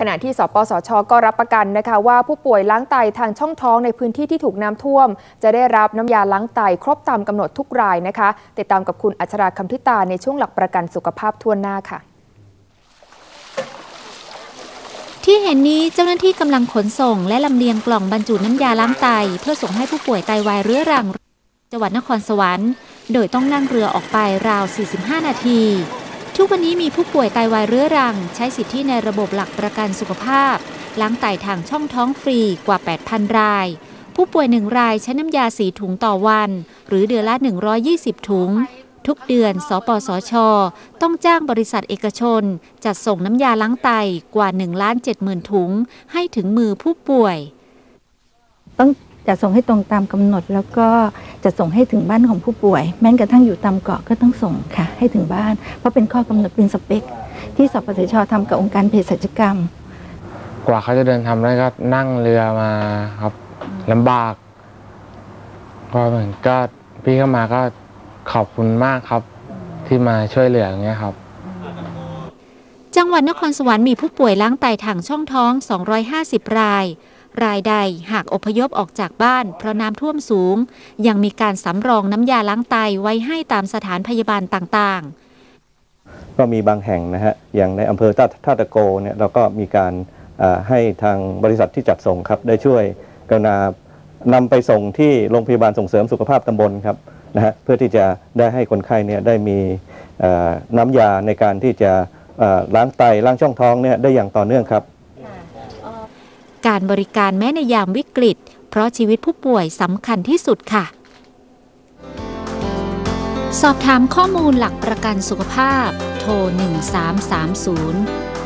ณะที่สปสช.ก็รับประกันนะคะว่าผู้ป่วยล้างไตทางช่องท้องในพื้นที่ที่ถูกน้ำท่วมจะได้รับน้ำยาล้างไตครบตามกำหนดทุกรายนะคะติดตามกับคุณอัชราคำทิตาในช่วงหลักประกันสุขภาพทั่วหน้าค่ะที่เห็นนี้เจ้าหน้าที่กำลังขนส่งและลำเลียงกล่องบรรจุน้ำยาล้างไตเพื่อส่งให้ผู้ป่วยไตวายเรื้อรังจังหวัดนครสวรรค์โดยต้องนั่งเรือออกไปราว 45 นาทีทุกวันนี้มีผู้ป่วยไตวายเรื้อรังใช้สิทธิในระบบหลักประกันสุขภาพล้างไตทางช่องท้องฟรีกว่า 8,000 รายผู้ป่วย1รายใช้น้ำยา4ถุงต่อวันหรือเดือนละ120ถุงทุกเดือนสปสช.ต้องจ้างบริษัทเอกชนจัดส่งน้ำยาล้างไตกว่า 1,70,000 ถุงให้ถึงมือผู้ป่วยต้องจะส่งให้ตรงตามกำหนดแล้วก็จะส่งให้ถึงบ้านของผู้ป่วยแม้กระทั่งอยู่ตามเกาะก็ต้องส่งค่ะให้ถึงบ้านเพราะเป็นข้อกำหนดเป็นสเปคที่สปสช.ทำกับองค์การเภสัชกรรมกว่าเขาจะเดินทำได้ก็นั่งเรือมาครับลำบากก็เหมือนก็พี่เข้ามาก็ขอบคุณมากครับที่มาช่วยเหลืออย่างเงี้ยครับจังหวัดนครสวรรค์มีผู้ป่วยล้างไตทางช่องท้อง250รายรายใดหากอพยพออกจากบ้านเพราะน้ำท่วมสูงยังมีการสำรองน้ำยาล้างไตไว้ให้ตามสถานพยาบาลต่างๆก็มีบางแห่งนะฮะอย่างในอำเภอท่าตะโกเนี่ยเราก็มีการให้ทางบริษัทที่จัดส่งครับได้ช่วยกรุณานำไปส่งที่โรงพยาบาลส่งเสริมสุขภาพตำบลครับนะฮะเพื่อที่จะได้ให้คนไข้เนี่ยได้มีน้ำยาในการที่จะล้างไตล้างช่องท้องเนี่ยได้อย่างต่อเนื่องครับการบริการแม้ในยามวิกฤตเพราะชีวิตผู้ป่วยสำคัญที่สุดค่ะสอบถามข้อมูลหลักประกันสุขภาพโทร1330